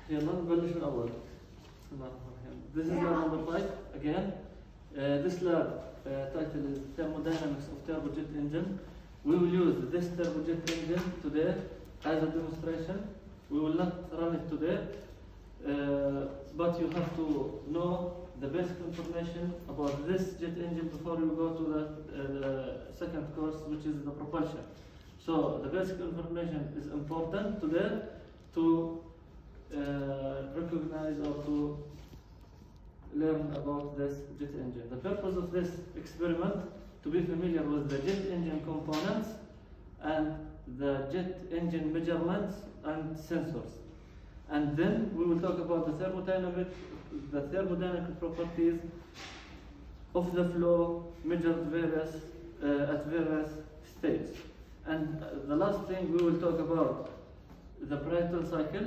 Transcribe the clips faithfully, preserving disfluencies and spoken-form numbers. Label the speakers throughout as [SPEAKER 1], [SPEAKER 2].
[SPEAKER 1] يلا نبلش من أول. بسم الله الرحمن الرحيم. This is lab number five again. Uh, this lab uh, title is Thermodynamics of Turbojet Engine. We will use this turbojet engine today as a demonstration. We will not run it today, uh, but you have to know the basic information about this jet engine before you go to the uh, second course, which is the propulsion. So the basic information is important today to uh, recognize or to learn about this jet engine. The purpose of this experiment to be familiar with the jet engine components and the jet engine measurements and sensors. And then we will talk about the thermodynamic, the thermodynamic properties of the flow measured various, uh, at various states. And uh, the last thing we will talk about the Brayton cycle.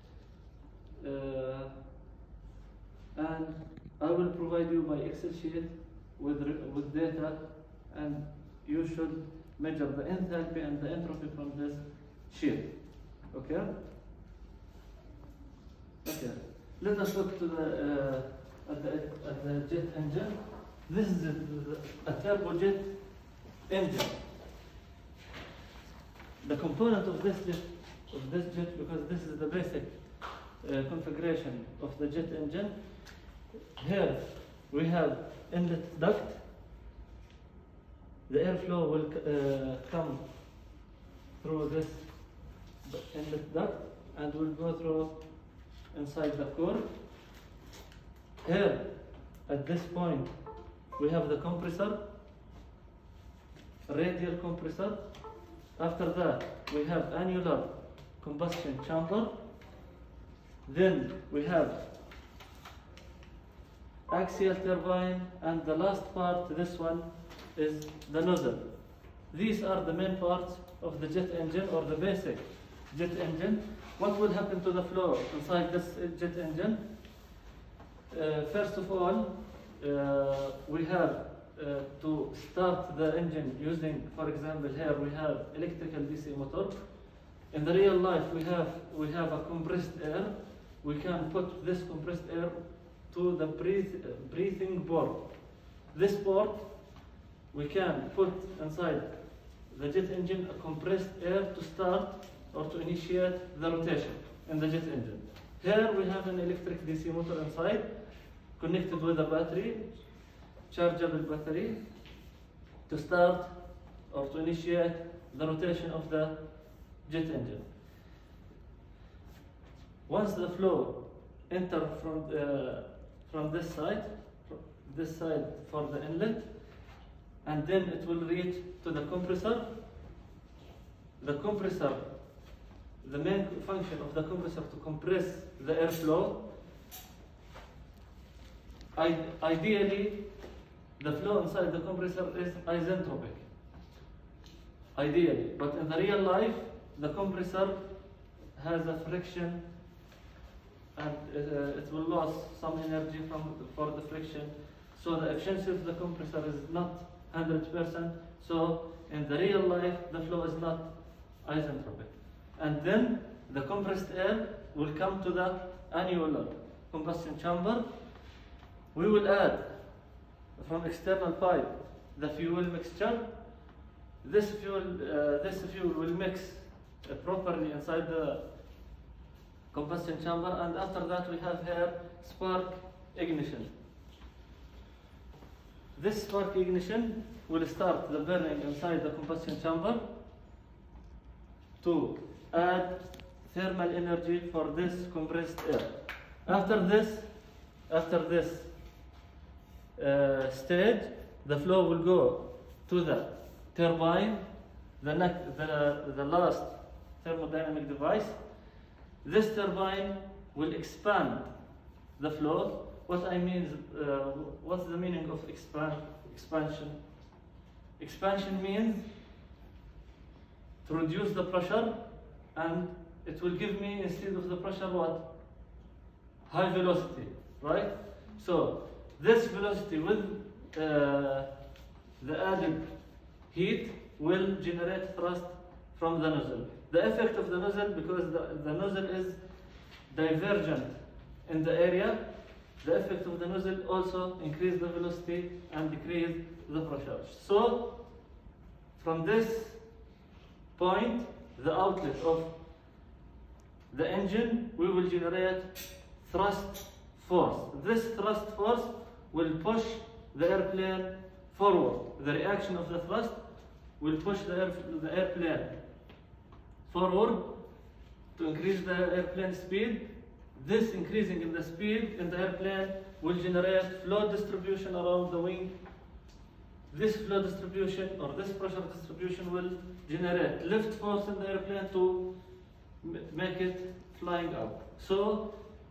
[SPEAKER 1] Uh, and I will provide you my Excel sheet with, with data, and you should measure the enthalpy and the entropy from this sheet. Okay? Okay. Let us look to the, uh, at the, at the jet engine. This is a, a turbojet engine. The component of this jet, of this jet, because this is the basic uh, configuration of the jet engine. Here we have inlet duct. The airflow will uh, come through this inlet duct and will go through inside the core. Here at this point we have the compressor, radial compressor. After that we have annular combustion chamber. Then we have axial turbine, and the last part, this one, is the nozzle. These are the main parts of the jet engine, or the basic jet engine. What will happen to the flow inside this jet engine? Uh, first of all, uh, we have uh, to start the engine using, for example, here we have electrical D C motor. In the real life, we have we have a compressed air. We can put this compressed air to the breath, uh, breathing board. This board we can put inside the jet engine a compressed air to start or to initiate the rotation in the jet engine. Here we have an electric D C motor inside, connected with a battery, chargeable battery, to start or to initiate the rotation of the jet engine. Once the flow enters from, uh, from this side, this side for the inlet, and then it will reach to the compressor. The compressor, the main function of the compressor to compress the airflow. I, ideally, the flow inside the compressor is isentropic. Ideally, but in the real life, the compressor has a friction, and uh, it will lose some energy from for the friction. So the efficiency of the compressor is not one hundred percent. So in the real life, the flow is not isentropic. And then the compressed air will come to the annular combustion chamber. We will add from external pipe the fuel mixture. This fuel, uh, this fuel will mix uh, properly inside the combustion chamber, and after that we have here spark ignition. This spark ignition will start the burning inside the combustion chamber to add thermal energy for this compressed air. After this, after this uh, stage, the flow will go to the turbine, the, next, the, the last thermodynamic device. This turbine will expand the flow. What I mean is, uh, what's the meaning of expand, expansion? Expansion means to reduce the pressure, and it will give me, instead of the pressure, what? High velocity, right? So this velocity with uh, the added heat will generate thrust from the nozzle. The effect of the nozzle, because the, the nozzle is divergent in the area, the effect of the nozzle also increase the velocity and decrease the pressure. So from this point, the outlet of the engine, we will generate thrust force. This thrust force will push the airplane forward. The reaction of the thrust will push the, air, the airplane forward to increase the airplane speed. This increasing in the speed in the airplane will generate flow distribution around the wing. This flow distribution or this pressure distribution will generate lift force in the airplane to make it flying up. So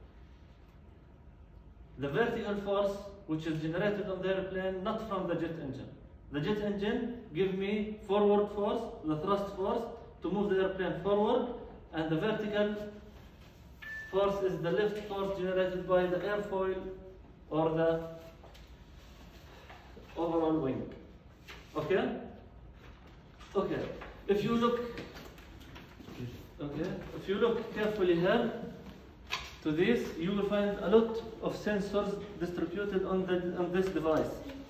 [SPEAKER 1] the vertical force which is generated on the airplane, not from the jet engine. The jet engine gives me forward force, the thrust force to move the airplane forward, and the vertical force is the lift force generated by the airfoil or the overall wing. Okay? Okay. If you look, okay, if you look carefully here to this, you will find a lot of sensors distributed on the on this device.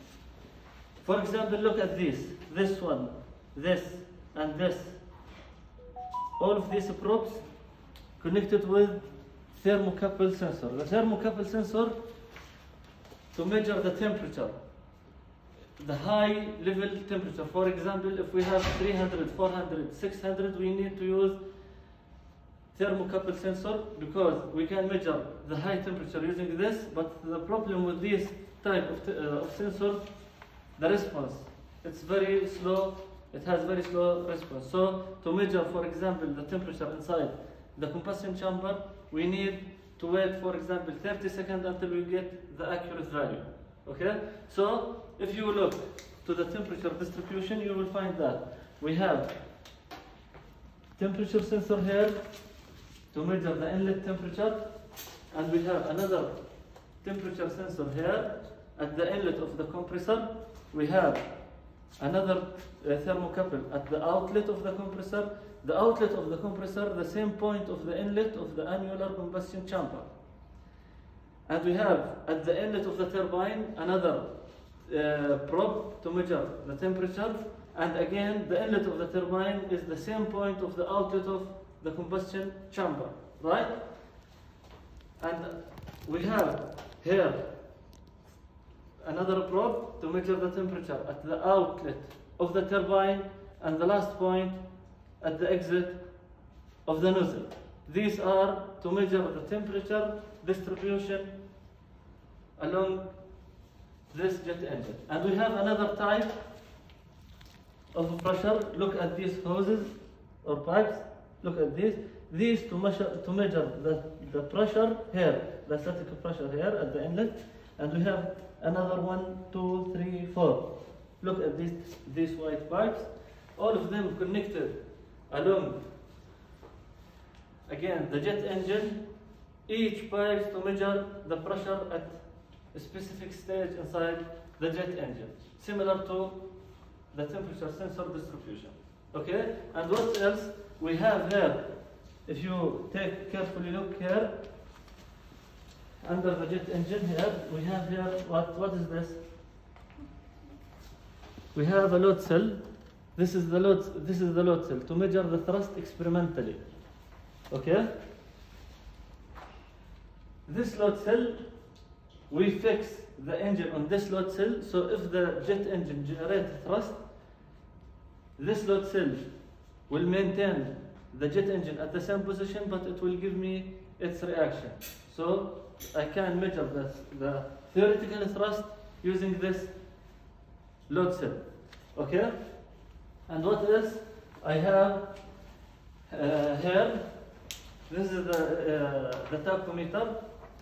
[SPEAKER 1] For example, look at this, this one, this, and this. All of these probes connected with thermocouple sensor. The thermocouple sensor to measure the temperature, the high level temperature. For example, if we have three hundred, four hundred, six hundred, we need to use thermocouple sensor because we can measure the high temperature using this, but the problem with this type of, uh, of sensor, the response, it's very slow, it has very slow response. So to measure, for example, the temperature inside the combustion chamber, we need to wait, for example, thirty seconds until we get the accurate value. Okay? So if you look to the temperature distribution, you will find that we have temperature sensor here to measure the inlet temperature, and we have another temperature sensor here at the inlet of the compressor. We have another uh, thermocouple at the outlet of the compressor. The outlet of the compressor, the same point of the inlet of the annular combustion chamber. And we have at the inlet of the turbine another uh, probe to measure the temperature. And again, the inlet of the turbine is the same point of the outlet of the combustion chamber, right? And we have here another probe to measure the temperature at the outlet of the turbine, and the last point at the exit of the nozzle. These are to measure the temperature distribution along this jet engine. And we have another type of pressure. Look at these hoses or pipes. Look at this. These to measure to measure the, the pressure here, the static pressure here at the inlet. And we have another one, two, three, four. Look at these these white pipes. All of them connected along again the jet engine. Each pipe to measure the pressure at a specific stage inside the jet engine, similar to the temperature sensor distribution. Okay, and what else we have here? If you take carefully look here, under the jet engine here, we have here, what, what is this? We have a load cell. This is the load, this is the load cell to measure the thrust experimentally. Okay? This load cell, we fix the engine on this load cell, so if the jet engine generates thrust, this load cell will maintain the jet engine at the same position, but it will give me its reaction. So I can measure the, the theoretical thrust using this load cell. Okay? And what else? I have uh, here, this is the, uh, the tachometer.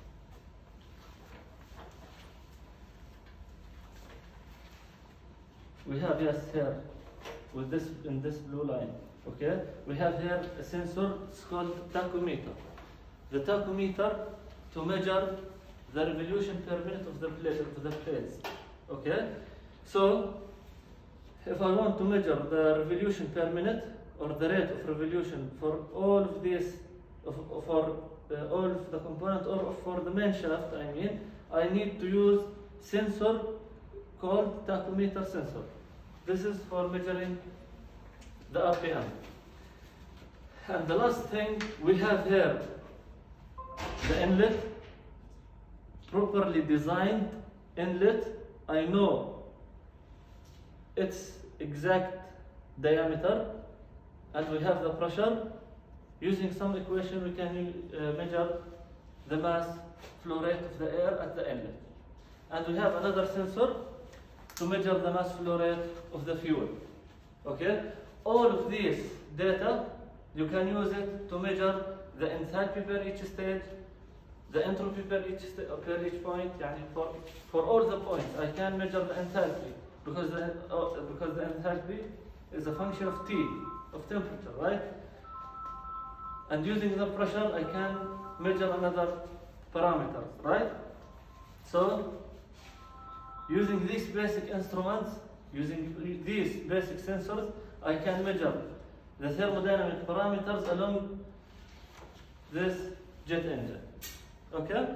[SPEAKER 1] We have, yes, here, with this, in this blue line. Okay? We have here a sensor, it's called tachometer. The tachometer to measure the revolution per minute of the plate, of the plates. Okay? So, if I want to measure the revolution per minute or the rate of revolution for all of these, for uh, all of the component, or for the main shaft, I mean, I need to use sensor called tachometer sensor. This is for measuring the R P M. And the last thing we have here, the inlet, properly designed inlet. I know its exact diameter, and we have the pressure. Using some equation, we can uh, measure the mass flow rate of the air at the inlet. And we have another sensor to measure the mass flow rate of the fuel. Okay? All of these data, you can use it to measure the enthalpy per each stage, the entropy per each, per each point. Yani for, for all the points, I can measure the enthalpy, because the, uh, because the enthalpy is a function of T, of temperature, right? And using the pressure, I can measure another parameters, right? So, using these basic instruments, using these basic sensors, I can measure the thermodynamic parameters along this jet engine. Okay?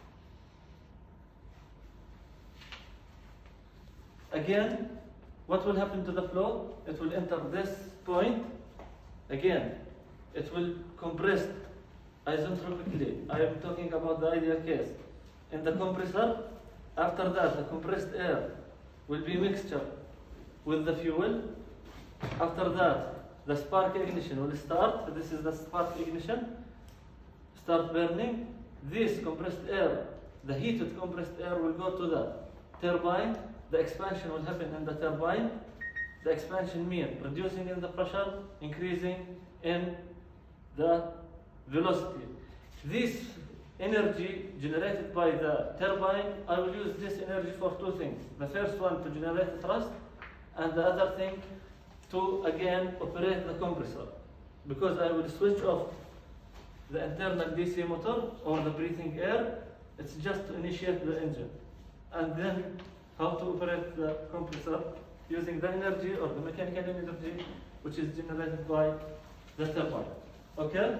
[SPEAKER 1] Again, what will happen to the flow? It will enter this point. Again, it will compress isentropically. I am talking about the ideal case. In the compressor, after that, the compressed air will be mixture with the fuel. After that, the spark ignition will start. This is the spark ignition. Start burning. This compressed air, the heated compressed air, will go to the turbine. The expansion will happen in the turbine. The expansion means reducing in the pressure, increasing in the velocity. This energy generated by the turbine, I will use this energy for two things. The first one, to generate thrust, and the other thing, to again operate the compressor, because I will switch off the internal D C motor or the breathing air. It's just to initiate the engine, and then how to operate the compressor using the energy or the mechanical energy which is generated by the turbine. Okay?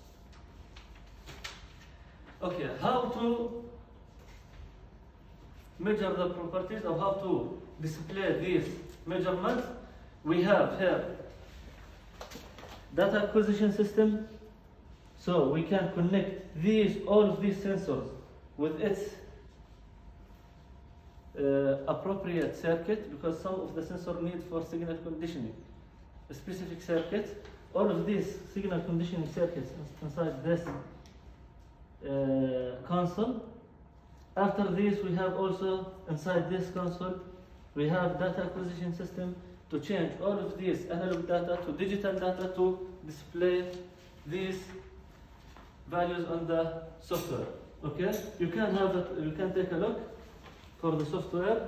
[SPEAKER 1] Okay, how to measure the properties, or how to display these measurements? We have here data acquisition system, so we can connect these all of these sensors with its uh, appropriate circuit, because some of the sensor need for signal conditioning a specific circuit. All of these signal conditioning circuits inside this uh, console. After this, we have also inside this console, we have data acquisition system to change all of these analog data to digital data to display these values on the software. Okay, you can have it, you can take a look for the software.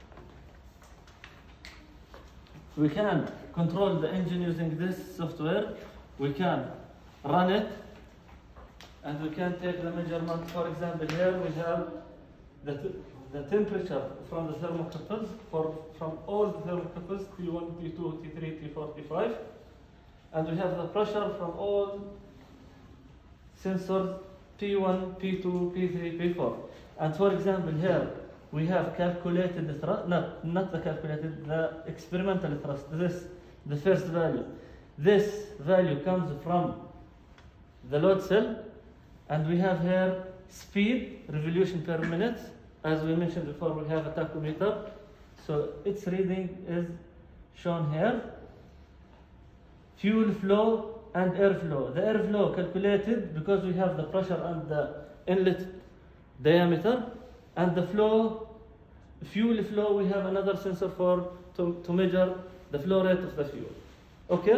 [SPEAKER 1] We can control the engine using this software. We can run it, and we can take the measurement. For example, here we have the, the temperature from the thermocouples, for, from all the thermocouples, T one, T two, T three, T four, T five. And we have the pressure from all sensors, P one, P two, P three, P four. And for example, here we have calculated the thrust, not, not the calculated, the experimental thrust. This, the first value. This value comes from the load cell, and we have here speed, revolution per minute. As we mentioned before, we have a tachometer, so its reading is shown here. Fuel flow and airflow. The airflow calculated because we have the pressure and the inlet diameter, and the flow, fuel flow, we have another sensor for to, to measure the flow rate of the fuel. Okay?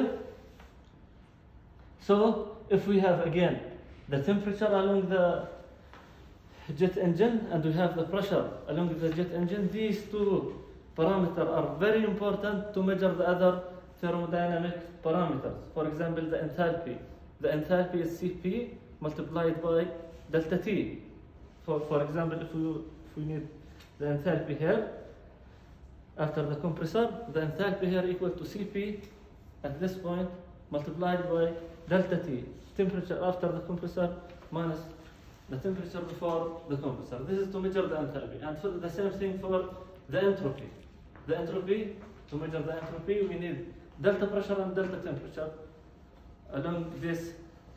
[SPEAKER 1] So if we have again the temperature along the jet engine, and we have the pressure along the jet engine, these two parameters are very important to measure the other thermodynamic parameters. For example, the enthalpy. The enthalpy is C P multiplied by delta T. For, for example, if we, if we need the enthalpy here, after the compressor, the enthalpy here equal to C P at this point multiplied by delta T. Temperature after the compressor minus the temperature before the compressor. This is to measure the enthalpy. And for the same thing for the entropy. The entropy, to measure the entropy, we need delta pressure and delta temperature along this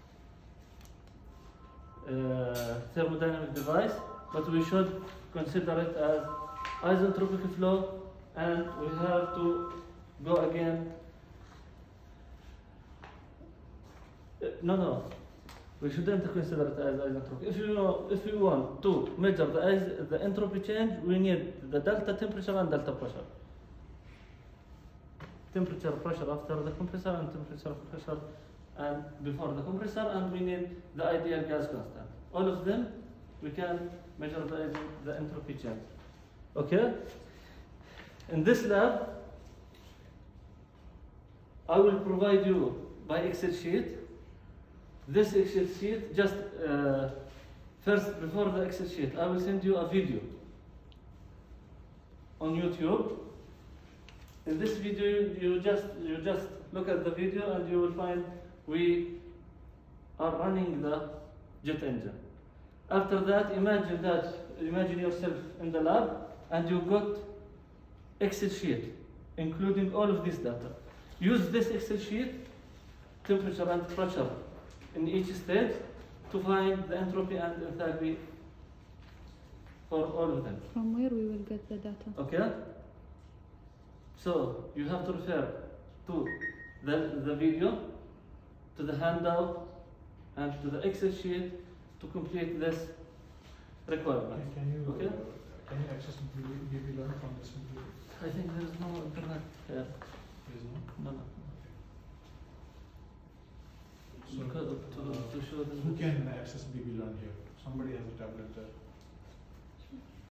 [SPEAKER 1] uh, thermodynamic device, but we should consider it as isentropic flow, and we have to go again. Uh, no, no, we shouldn't consider it as isentropic. If you know, if you want to measure the is- the entropy change, we need the delta temperature and delta pressure. Temperature, pressure after the compressor, and temperature, pressure, and before the compressor, and we need the ideal gas constant. All of them, we can measure the, the entropy change. Okay? In this lab, I will provide you by Excel sheet. This Excel sheet, just uh, first, before the Excel sheet, I will send you a video on YouTube. In this video, you just you just look at the video and you will find we are running the jet engine. After that, imagine that imagine yourself in the lab and you got Excel sheet, including all of this data. Use this Excel sheet, temperature and pressure in each stage, to find the entropy and enthalpy for all of them.
[SPEAKER 2] From where we will get the data?
[SPEAKER 1] Okay? So you have to refer to the, the video, to the handout, and to the Excel sheet to complete this requirement.
[SPEAKER 3] Can you
[SPEAKER 1] Okay?
[SPEAKER 3] can you access B B Learn from this computer?
[SPEAKER 1] I think there is no internet here.
[SPEAKER 3] There is no.
[SPEAKER 1] No, no.
[SPEAKER 3] So,
[SPEAKER 1] Because of- to,
[SPEAKER 3] uh,
[SPEAKER 1] to show them.
[SPEAKER 3] who can access B B Learn here? Somebody has a tablet there.